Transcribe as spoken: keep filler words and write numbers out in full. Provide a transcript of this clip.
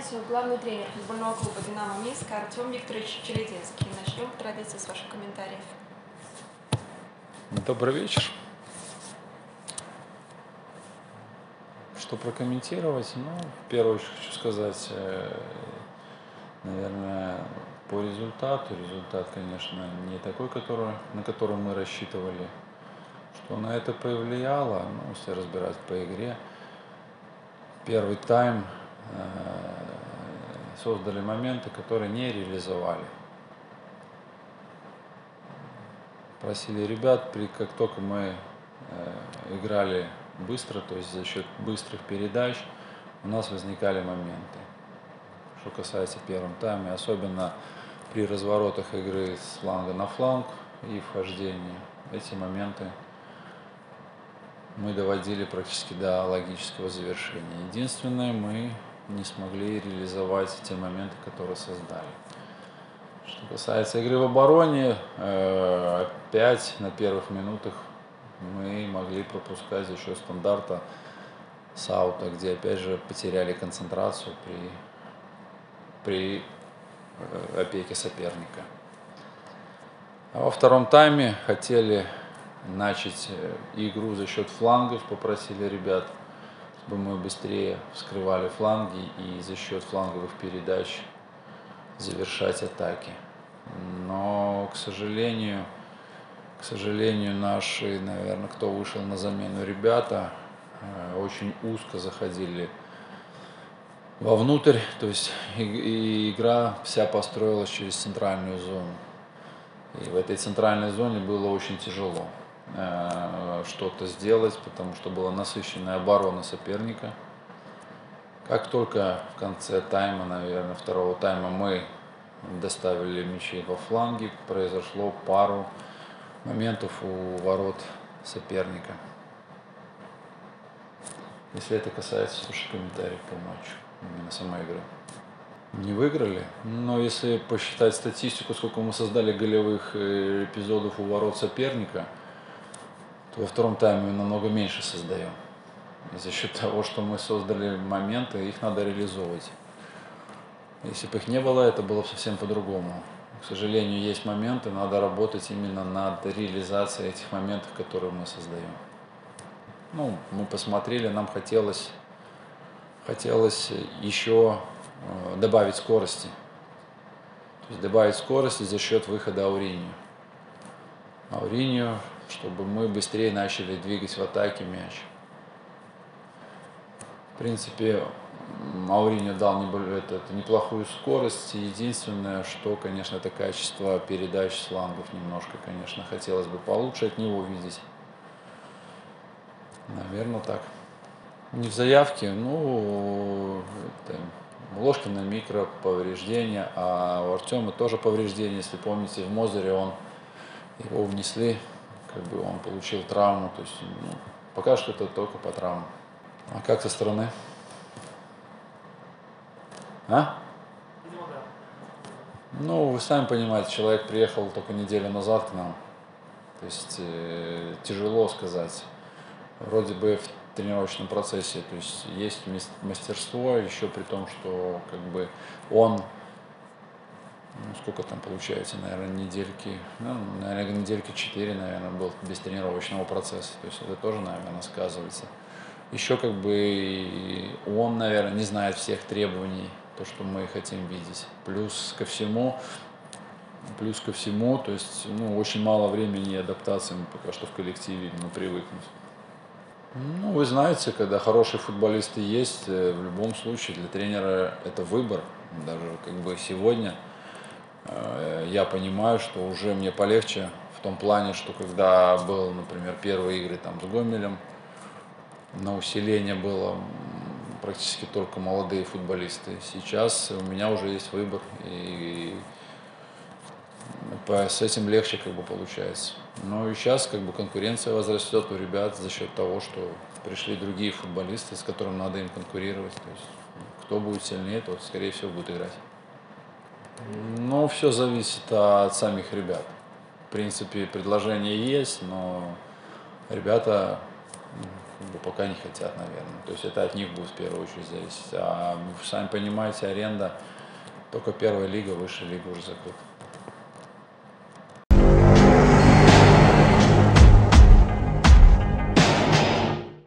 главный тренер футбольного клуба «Динамо Минск» Артем Викторович Челединский. Начнем по традиции с ваших комментариев. Добрый вечер. Что прокомментировать? Ну, в первую очередь хочу сказать, наверное, по результату. Результат, конечно, не такой, который, на который мы рассчитывали. Что на это повлияло, ну, если разбирать по игре. Первый тайм создали моменты, которые не реализовали. Просили ребят, при, как только мы э, играли быстро, то есть за счет быстрых передач, у нас возникали моменты. Что касается первого тайма, особенно при разворотах игры с фланга на фланг и вхождении, эти моменты мы доводили практически до логического завершения. Единственное, мы не смогли реализовать те моменты, которые создали. Что касается игры в обороне, опять на первых минутах мы могли пропускать за счет стандарта с аута, где опять же потеряли концентрацию при, при опеке соперника. А во втором тайме хотели начать игру за счет флангов, попросили ребят, чтобы мы быстрее вскрывали фланги и за счет фланговых передач завершать атаки. Но, к сожалению, к сожалению, наши, наверное, кто вышел на замену ребята, очень узко заходили вовнутрь, то есть и игра вся построилась через центральную зону. И в этой центральной зоне было очень тяжело что-то сделать, потому что была насыщенная оборона соперника. Как только в конце тайма, наверное, второго тайма мы доставили мячи во фланги, произошло пару моментов у ворот соперника. Если это касается слушай, комментариев по матчу, именно самой игры. Не выиграли, но если посчитать статистику, сколько мы создали голевых эпизодов у ворот соперника, то во втором тайме намного меньше создаем. И за счет того, что мы создали моменты, их надо реализовывать. Если бы их не было, это было бы совсем по-другому. К сожалению, есть моменты, надо работать именно над реализацией этих моментов, которые мы создаем. Ну, мы посмотрели, нам хотелось, хотелось еще добавить скорости. То есть добавить скорости за счет выхода Ауриньо. Ауриньо, чтобы мы быстрее начали двигать в атаке мяч. В принципе, Ауриньо дал это, неплохую скорость. Единственное, что, конечно, это качество передач с флангов немножко, конечно, хотелось бы получше от него видеть. Наверное, так. Не в заявке, ну, это, Ложкина микро повреждения, а у Артема тоже повреждения. Если помните, в Мозыре он его внесли, как бы он получил травму. То есть, ну, пока что это только по травмам. А как со стороны? А? Ну, вы сами понимаете, человек приехал только неделю назад к нам. То есть э, тяжело сказать. Вроде бы в тренировочном процессе, то есть есть мастерство, еще при том, что как бы он, ну, сколько там получается, наверное, недельки, ну, наверное, недельки четыре, наверное, был без тренировочного процесса. То есть это тоже, наверное, сказывается. Еще как бы он, наверное, не знает всех требований, то, что мы хотим видеть. Плюс ко всему, плюс ко всему, то есть, ну, очень мало времени и адаптации мы пока что в коллективе именно привыкнуть. Ну, вы знаете, когда хорошие футболисты есть, в любом случае для тренера это выбор. Даже как бы сегодня э, я понимаю, что уже мне полегче в том плане, что когда был, например, первые игры там с Гомелем, на усиление было практически только молодые футболисты. Сейчас у меня уже есть выбор, и с этим легче как бы получается. Но и сейчас как бы конкуренция возрастет у ребят за счет того, что пришли другие футболисты, с которыми надо им конкурировать. То есть кто будет сильнее, тот, скорее всего, будет играть. Но все зависит от самих ребят. В принципе, предложение есть, но ребята как бы пока не хотят, наверное. То есть это от них будет в первую очередь зависеть. А вы сами понимаете, аренда, только первая лига, высшая лига уже закрыта.